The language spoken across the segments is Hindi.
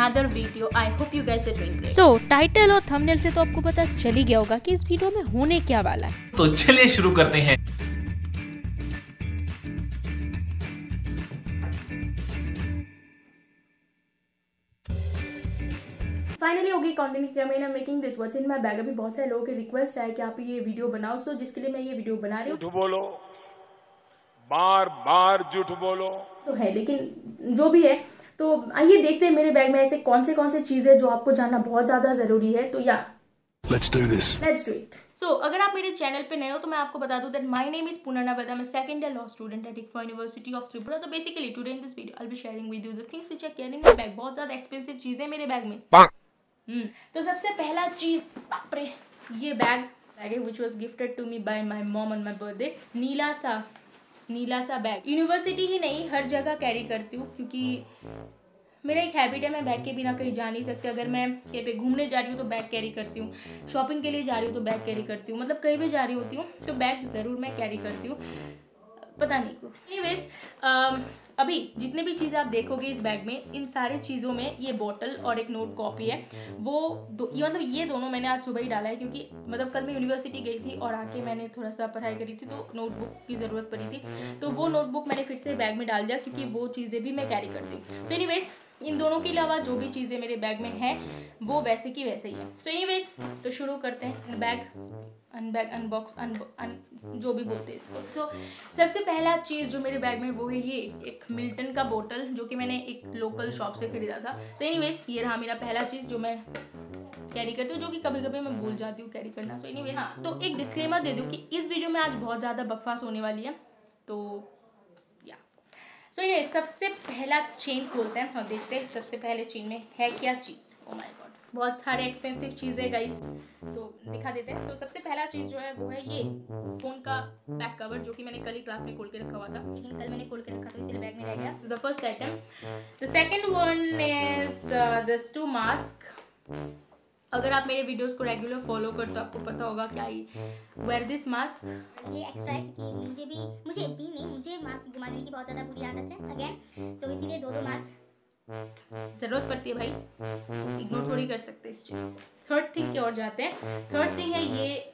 another video. I hope you guys are doing great. So title और थंबनेल से तो आपको पता चल ही गया होगा कि इस वीडियो में होने क्या वाला है। तो चलिए शुरू करते हैं। फाइनली होगी कंटेंट की कमी ना making this what's in my bag. अभी बहुत सारे लोगों की रिक्वेस्ट है कि आप ये वीडियो बनाओ, सो जिसके लिए मैं ये वीडियो बना रही हूँ। झूठ बोलो, बार बार झूठ बोलो तो है, लेकिन जो भी है तो आइए देखते हैं मेरे बैग में ऐसे कौन से चीजें जो आपको जानना बहुत ज्यादा जरूरी है। तो या लेट्स डू इट। सो अगर आप मेरे चैनल पे नए हो तो मैं आपको बता दूं that my name is Punarna Bada. मैं second year law student at ICFA university of Tripura. तो basically today in this video I will be sharing with you the things which are carrying in my bag. बहुत ज्यादा एक्सपेंसिव चीजें मेरे बैग में। तो सबसे पहला चीज, बाप रे, ये बैग है which was gifted to me by my mom on my birthday. नीला सा बैग। यूनिवर्सिटी ही नहीं, हर जगह कैरी करती हूँ क्योंकि मेरा एक हैबिट है, मैं बैग के बिना कहीं जा नहीं सकती। अगर मैं कहीं पे घूमने जा रही हूँ तो बैग कैरी करती हूँ, शॉपिंग के लिए जा रही हूँ तो बैग कैरी करती हूँ, मतलब कहीं भी जा रही होती हूँ तो बैग ज़रूर मैं कैरी करती हूँ, पता नहीं क्यों। एनीवेज अभी जितने भी चीज़ें आप देखोगे इस बैग में, इन सारे चीज़ों में ये बॉटल और एक नोट कॉपी है। मतलब ये दोनों मैंने आज सुबह ही डाला है क्योंकि मतलब कल मैं यूनिवर्सिटी गई थी और आके मैंने थोड़ा सा पढ़ाई करी थी तो नोटबुक की ज़रूरत पड़ी थी, तो वो नोटबुक मैंने फिर से बैग में डाल दिया क्योंकि वो चीज़ें भी मैं कैरी करती हूँ। तो एनीवेज इन दोनों के अलावा जो भी चीज़ें मेरे बैग में है वो वैसे की वैसे ही है। तो एनीवेज तो शुरू करते हैं बैग अनबॉक्स जो भी बोलते हैं इसको। तो सबसे पहला चीज़ जो मेरे बैग में वो है ये एक मिल्टन का बोतल जो कि मैंने एक लोकल शॉप से खरीदा था। तो एनीवेज ये रहा मेरा पहला चीज़ जो मैं कैरी करती हूँ, जो कि कभी कभी मैं भूल जाती हूँ कैरी करना। सो एनीवेज हाँ, तो एक डिस्क्लेमर दे दूँ कि इस वीडियो में आज बहुत ज़्यादा बकवास होने वाली है। तो सो ये सबसे पहला चेन खोलते हैं और देखते हैं सबसे पहले चेन में है क्या चीज़। ओ माय गॉड, बहुत सारे एक्सपेंसिव चीज़ें गाइस, तो दिखा देते हैं। सो सबसे पहला चीज़ जो है वो है ये फ़ोन का बैक कवर जो कि मैंने कल ही क्लास में खोल के रखा हुआ था, लेकिन कल मैंने खोल के रखा तो इसलिए बैग में रह गया। So the first item. The second one is this 2 mask. अगर आप मेरे वीडियोस को रेगुलर फॉलो करते हो आपको पता होगा कि आई वेयर दिस मास्क। ये एक्स्ट्रा है क्योंकि मुझे मास्क घुमा देने की बहुत ज़्यादा बुरी आदत है अगेन, सो इसीलिए दो मास्क ज़रूरत पड़ती है भाई, इग्नोर थोड़ी कर सकते इस चीज़ को। थर्ड थिंग की ओर जाते हैं। थर्ड थिंग है ये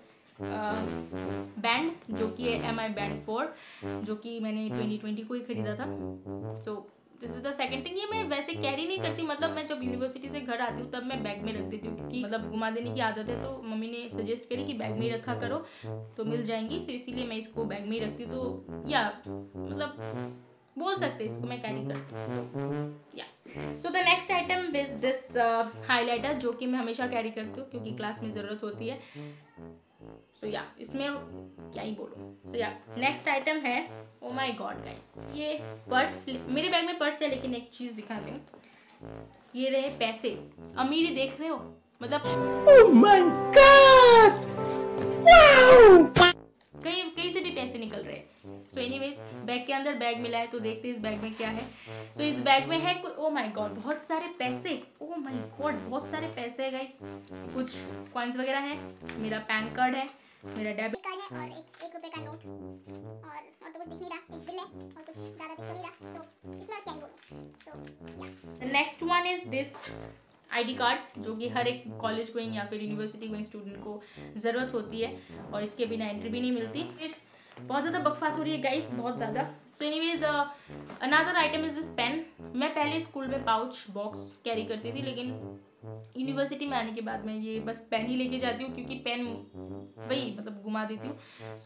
बैंड जो कि है MI बैंड 4 जो कि मैंने 2020 को ही खरीदा था। So this is the second thing. ये मैं वैसे कैरी नहीं करती, मतलब मैं जब यूनिवर्सिटी से घर आती हूँ तब मैं बैग में रख देती हूँ क्योंकि मतलब घुमा देने की आदत है, तो मम्मी ने सजेस्ट करी कि बैग में ही रखा करो तो मिल जाएंगी। सो इसीलिए मैं इसको बैग में ही रखती हूँ। तो या मतलब बोल सकते हैं इसको मैं कैरी करती हूँ। या so the next item is this highlighter जो कि मैं हमेशा कैरी करती हूँ क्योंकि क्लास में ज़रूरत होती है। सो या इसमें क्या ही बोलूँ। सो या नेक्स्ट आइटम है, ओ माय गॉड गाइस, ये पर्स। मेरे बैग में पर्स है लेकिन एक चीज़ दिखाती हूँ, ये रहे पैसे। अमीरी देख रहे हो, मतलब oh my God! wow! कहीं से भी पैसे निकल रहे हैं। सो एनीवेज बैग के अंदर बैग मिला है तो देखते हैं इस बैग में क्या है। तो इस बैग में है ओ माय गॉड बहुत सारे पैसे। ओ माय गॉड बहुत सारे पैसे है गाइस, कुछ कॉइन्स वगैरह हैं, मेरा पैन कार्ड है, मेरा डेबिट कार्ड है और एक रुपए का नोट और तो कुछ दिख नहीं रहा, एक बिल है और कुछ ज़्यादा दिख नहीं रहा। सो इसमें क्या ही बोलूं। So the next one is this ID card जो कि हर एक कॉलेज गोइंग या फिर यूनिवर्सिटी गोइंग स्टूडेंट को ज़रूरत होती है और इसके बिना एंट्री भी नहीं मिलती। बहुत ज़्यादा बकवास हो रही है गाइस, बहुत ज़्यादा। So anyways another item is this pen. मैं पहले स्कूल में पाउच बॉक्स कैरी करती थी लेकिन यूनिवर्सिटी में आने के बाद मैं ये बस पेन ही लेके जाती हूँ क्योंकि पेन वही मतलब घुमा देती हूँ।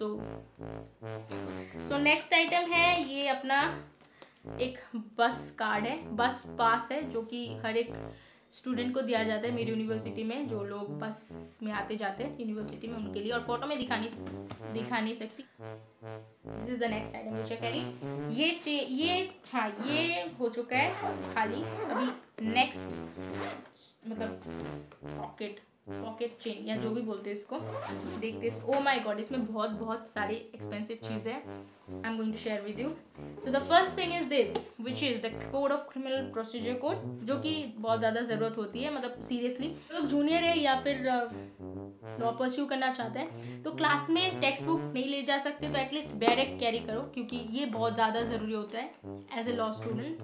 सो नेक्स्ट आइटम है ये अपना एक बस कार्ड है, बस पास है जो कि हर एक स्टूडेंट को दिया जाता है मेरी यूनिवर्सिटी में, जो लोग बस में आते जाते हैं यूनिवर्सिटी में उनके लिए, और फोटो में दिखा नहीं सकती। This is the next item which I carry. ये हो चुका है खाली। अभी नेक्स्ट मतलब पॉकेट चेन या जो भी बोलते हैं इसको, देखते हैं। ओ माय गॉड इसमें बहुत सारी एक्सपेंसिव चीज़ है। I am going to share with you. So the first thing is this which is the code of criminal procedure code जो कि बहुत ज़्यादा ज़रूरत होती है। मतलब सीरियसली लोग जूनियर है या फिर लॉ परस्यू करना चाहते हैं तो क्लास में टेक्स्ट बुक नहीं ले जा सकते तो एटलीस्ट बैग कैरी करो क्योंकि ये बहुत ज़्यादा ज़रूरी होता है as a law student.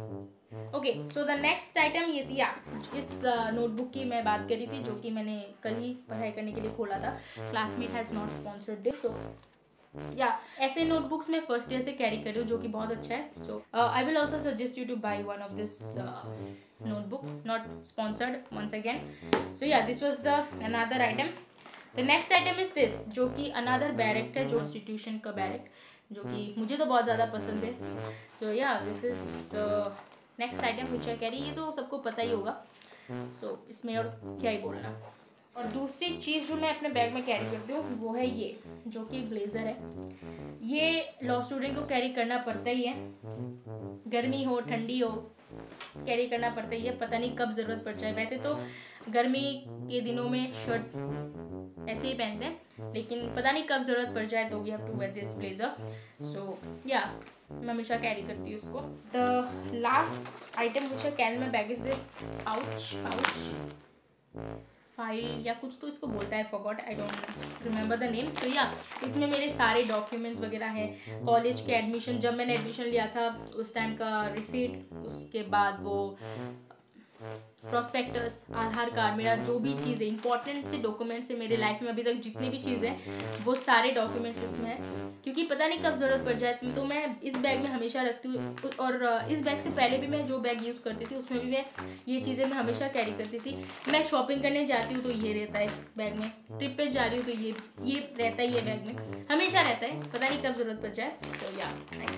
Okay, so the next item इस नोटबुक की मैं बात करी थी, जो कि मैंने कल ही पढ़ाई करने के लिए खोला था। Classmate has not sponsored this, so या ऐसे नोटबुक्स में फर्स्ट ईयर से कैरी कर रही हूँ, जो कि बहुत अच्छा है। So I will also suggest you to buy one of this notebook, not sponsored once again. So yeah this was the another item. The next item is this, जो कि अनदर बैरेक्ट है, जो इंस्टीट्यूशन का बैरेक्ट, जो कि मुझे तो बहुत ज़्यादा पसंद है। तो yeah this is the next item which I carry. ये तो सबको पता ही होगा, सो इसमें और क्या ही बोलना। और दूसरी चीज़ जो मैं अपने बैग में कैरी करती हूँ वो है ये, जो कि एक ब्लेज़र है। ये लॉ स्टूडेंट को कैरी करना पड़ता ही है, गर्मी हो ठंडी हो कैरी करना पड़ता ही है, पता नहीं कब ज़रूरत पड़ जाए। वैसे तो गर्मी के दिनों में शर्ट ऐसे ही पहनते हैं, लेकिन पता नहीं कब ज़रूरत पड़ जाए, तो we have to wear this blazer. So yeah मैं हमेशा कैरी करती हूँ इसको। The last item which I carry my bag is this pouch file या कुछ तो इसको बोलता है, forgot, I don't remember the name. तो या इसमें मेरे सारे डॉक्यूमेंट्स वगैरह हैं, कॉलेज के एडमिशन, जब मैंने एडमिशन लिया था उस टाइम का रिसीट, उसके बाद वो प्रोस्पेक्टस, आधार कार्ड, मेरा जो भी चीज़ें इंपॉर्टेंट से डॉक्यूमेंट्स है मेरे लाइफ में अभी तक जितनी भी चीज़ें हैं, वो सारे डॉक्यूमेंट्स इसमें हैं, क्योंकि पता नहीं कब ज़रूरत पड़ जाए। तो मैं इस बैग में हमेशा रखती हूँ, और इस बैग से पहले भी मैं जो बैग यूज़ करती थी उसमें भी मैं ये चीज़ें मैं हमेशा कैरी करती थी। मैं शॉपिंग करने जाती हूँ तो ये रहता है बैग में, ट्रिप पर जा रही हूँ तो ये रहता ही है बैग में, हमेशा रहता है, पता नहीं कब ज़रूरत पड़ जाए। तो या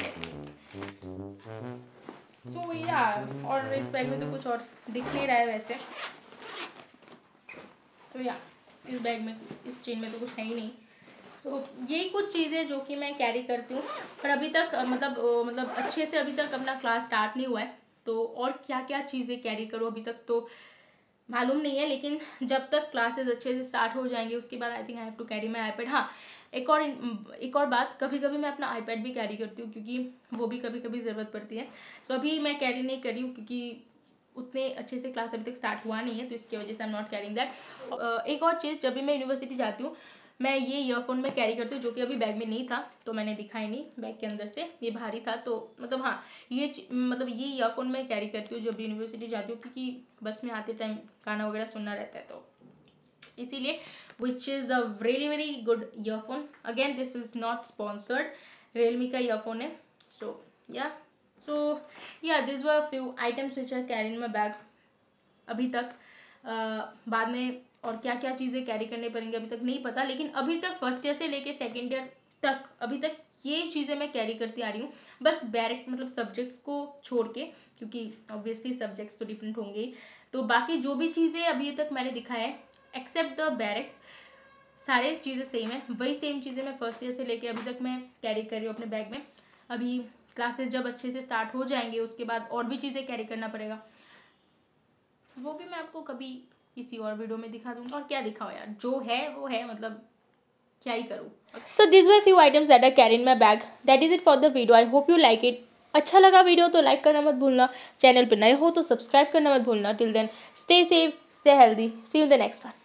सो या और इस बैग में तो कुछ और दिख नहीं रहा है वैसे। सो या इस बैग में, इस चेन में तो कुछ है ही नहीं। सो यही कुछ चीज़ें जो कि मैं कैरी करती हूँ, पर अभी तक मतलब अच्छे से अभी तक अपना क्लास स्टार्ट नहीं हुआ है, तो और क्या क्या चीज़ें कैरी करूँ अभी तक तो मालूम नहीं है। लेकिन जब तक क्लासेस अच्छे से स्टार्ट हो जाएंगे उसके बाद I think I have to carry my iPad. हाँ, एक और बात, कभी कभी मैं अपना आईपैड भी कैरी करती हूँ, क्योंकि वो भी कभी कभी ज़रूरत पड़ती है। सो अभी मैं कैरी नहीं करी हूँ, क्योंकि उतने अच्छे से क्लास अभी तक स्टार्ट हुआ नहीं है, तो इसकी वजह से I am not carrying that. एक और चीज़, जब भी मैं यूनिवर्सिटी जाती हूँ मैं ये ईयरफोन में कैरी करती हूँ, जो कि अभी बैग में नहीं था तो मैंने दिखाई नहीं बैग के अंदर से, ये भारी था, तो मतलब हाँ ये ईयरफोन में कैरी करती हूँ जब भी यूनिवर्सिटी जाती हूँ, क्योंकि बस में आते टाइम गाना वगैरह सुनना रहता है, तो इसीलिए which is a very very good earphone. Again this is not sponsored, Realme का ईयरफोन है। So yeah this were few items which I carry in my bag अभी तक। बाद में और क्या क्या चीज़ें कैरी करने पड़ेंगे अभी तक नहीं पता, लेकिन अभी तक फर्स्ट ईयर से लेके सेकेंड ईयर तक अभी तक ये चीज़ें मैं कैरी करती आ रही हूँ, बस डायरेक्ट मतलब सब्जेक्ट्स को छोड़ के, क्योंकि ऑब्वियसली सब्जेक्ट्स तो डिफरेंट होंगे ही। तो बाकी जो भी चीज़ें अभी तक मैंने दिखाया है एक्सेप्ट द बैरेक्स, सारे चीज़ें सेम है, वही सेम चीज़ें मैं फर्स्ट ईयर से लेके अभी तक मैं कैरी कर रही हूँ अपने बैग में। अभी क्लासेस जब अच्छे से स्टार्ट हो जाएंगे उसके बाद और भी चीज़ें कैरी करना पड़ेगा, वो भी मैं आपको कभी किसी और वीडियो में दिखा दूंगा। और क्या दिखाऊं यार, जो है वो है, मतलब क्या ही करूँ। So this were few items that I carry in my bag. That is it for the video. I hope you like it. अच्छा लगा वीडियो तो लाइक करना मत भूलना, चैनल पर नए हो तो सब्सक्राइब करना मत भूलना। Till then stay safe, stay healthy, see you in the next one.